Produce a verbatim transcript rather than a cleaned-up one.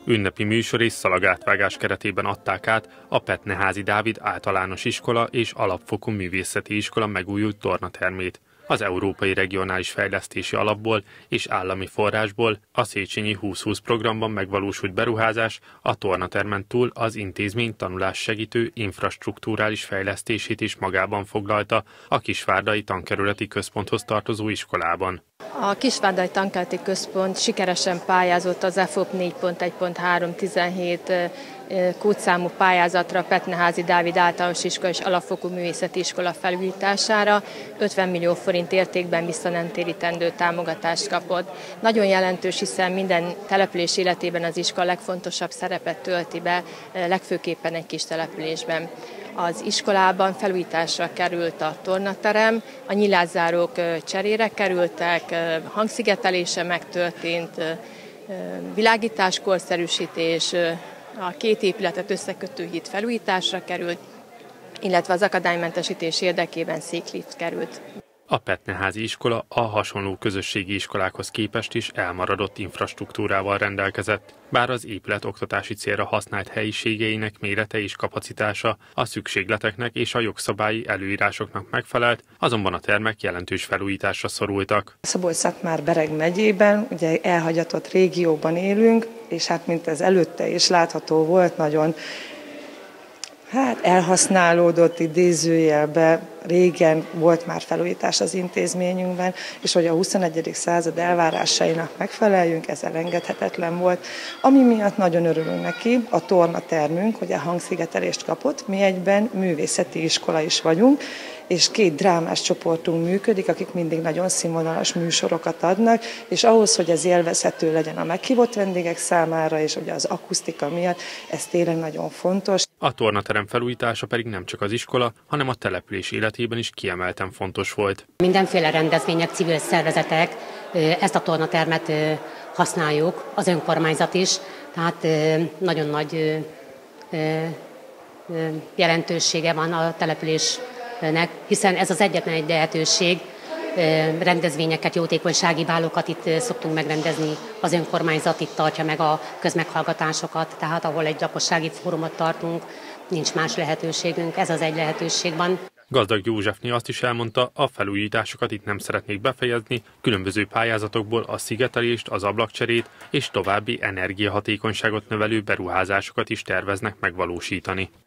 Ünnepi műsor és szalagátvágás keretében adták át a Petneházy Dávid Általános Iskola és Alapfokú Művészeti Iskola megújult tornatermét. Az Európai Regionális Fejlesztési Alapból és állami forrásból a Széchenyi húsz-húsz programban megvalósult beruházás a tornatermen túl az intézmény tanulás segítő infrastrukturális fejlesztését is magában foglalta a Kisvárdai Tankerületi Központhoz tartozó iskolában. A Kisvárdai Tankerületi Központ sikeresen pályázott az e fop négy pont egy pont három tizenhét kódszámú pályázatra a Petneházy Dávid Általános Iskola és Alapfokú Művészeti Iskola felújítására ötven millió forint értékben vissza nem térítendő támogatást kapott. Nagyon jelentős, hiszen minden település életében az iskola legfontosabb szerepet tölti be, legfőképpen egy kis településben. Az iskolában felújításra került a tornaterem, a nyilászárók cserére kerültek, hangszigetelése megtörtént, világítás, korszerűsítés, a két épületet összekötő híd felújításra került, illetve az akadálymentesítés érdekében széklift került. A Petneházy iskola a hasonló közösségi iskolákhoz képest is elmaradott infrastruktúrával rendelkezett, bár az épület oktatási célra használt helyiségeinek mérete és kapacitása a szükségleteknek és a jogszabályi előírásoknak megfelelt, azonban a termek jelentős felújításra szorultak. Szabolcs-Szatmár-Bereg megyében, ugye elhagyatott régióban élünk, és hát mint ez előtte is látható volt, nagyon Hát elhasználódott idézőjelbe, régen volt már felújítás az intézményünkben, és hogy a huszonegyedik század elvárásainak megfeleljünk, ez elengedhetetlen volt. Ami miatt nagyon örülünk neki, a tornatermünk, hogy a hangszigetelést kapott, mi egyben művészeti iskola is vagyunk, és két drámás csoportunk működik, akik mindig nagyon színvonalas műsorokat adnak, és ahhoz, hogy ez élvezhető legyen a meghívott vendégek számára, és ugye az akusztika miatt, ez tényleg nagyon fontos. A tornaterem felújítása pedig nem csak az iskola, hanem a település életében is kiemelten fontos volt. Mindenféle rendezvények, civil szervezetek, ezt a tornatermet használjuk, az önkormányzat is, tehát nagyon nagy jelentősége van a településnek, hiszen ez az egyetlen egy lehetőség, rendezvényeket, jótékonysági bálokat itt szoktunk megrendezni, az önkormányzat itt tartja meg a közmeghallgatásokat, tehát ahol egy lakossági fórumot tartunk, nincs más lehetőségünk, ez az egy lehetőség van. Gazdag Józsefné azt is elmondta, a felújításokat itt nem szeretnék befejezni, különböző pályázatokból a szigetelést, az ablakcserét és további energiahatékonyságot növelő beruházásokat is terveznek megvalósítani.